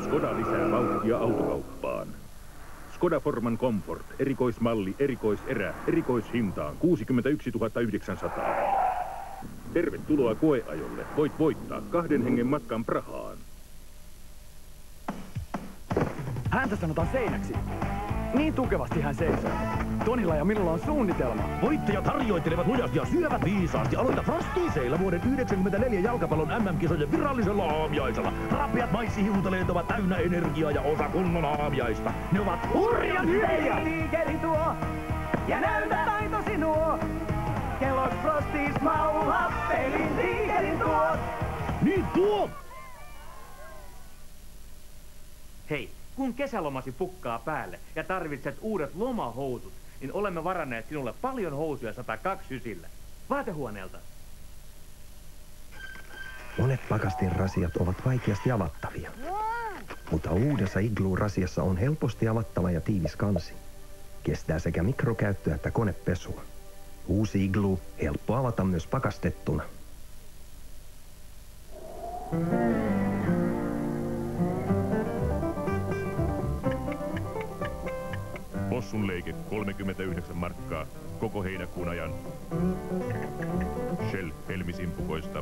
Skoda lisää vauhtia autokauppaan. Skoda Forman Comfort, erikoismalli, erikoiserä, erikoishintaan 61 900. Tervetuloa koeajolle. Voit voittaa 2 hengen matkan Prahaan. Häntä sanotaan seinäksi. Niin tukevasti hän seisoo. Tonilla ja minulla on suunnitelma. Voittajat harjoittelevat lujasti ja syövät viisaasti. Aloita Frostiiseilla vuoden 1994 jalkapallon MM-kisojen virallisella aamiaisella. Rapeat maissihiutaleet ovat täynnä energiaa ja osa kunnon aamiaista. Ne ovat hurjan hyviä! Liikeri tuo ja näytä taitosi nuo. Kellogg's Frosties mauhappelin liikerin tuo. Niin tuo! Hei, kun kesälomasi pukkaa päälle ja tarvitset uudet lomahousut, niin olemme varanneet sinulle paljon housuja 129. Vaatehuoneelta. Monet pakastinrasiat ovat vaikeasti avattavia. Mutta uudessa Igloo-rasiassa on helposti avattava ja tiivis kansi. Kestää sekä mikrokäyttöä että konepesua. Uusi Igloo, helppo avata myös pakastettuna. Possun leike 39 markkaa koko heinäkuun ajan. Shell helmisimpukoista.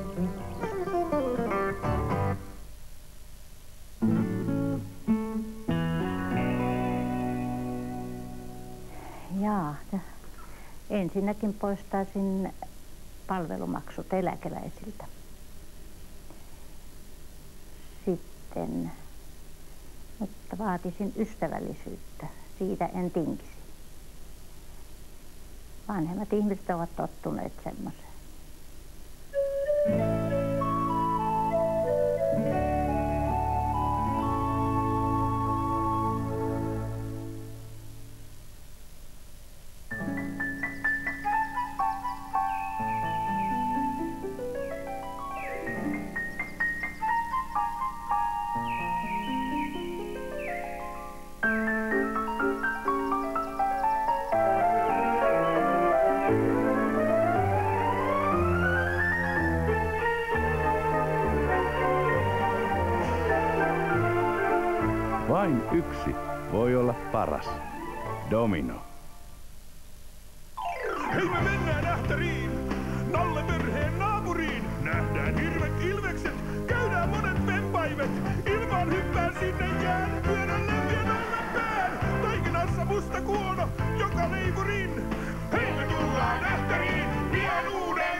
Jaa, ensinnäkin poistaisin palvelumaksut eläkeläisiltä. Sitten, mutta vaatisin ystävällisyyttä. Siitä en tinkisi. Vanhemmat ihmiset ovat tottuneet semmoiseen. Vain yksi voi olla paras. Domino. Hei, me mennään Ähtäriin! Nalle-perheen naapuriin! Nähdään hirvet ilvekset, käydään monet vempaimet! Ilmaan hyppään sinne jään, pyörän lämpien aivan pään! Taikinassa musta kuono, joka leivurin! Hei, me tullaan Ähtäriin, pian uuden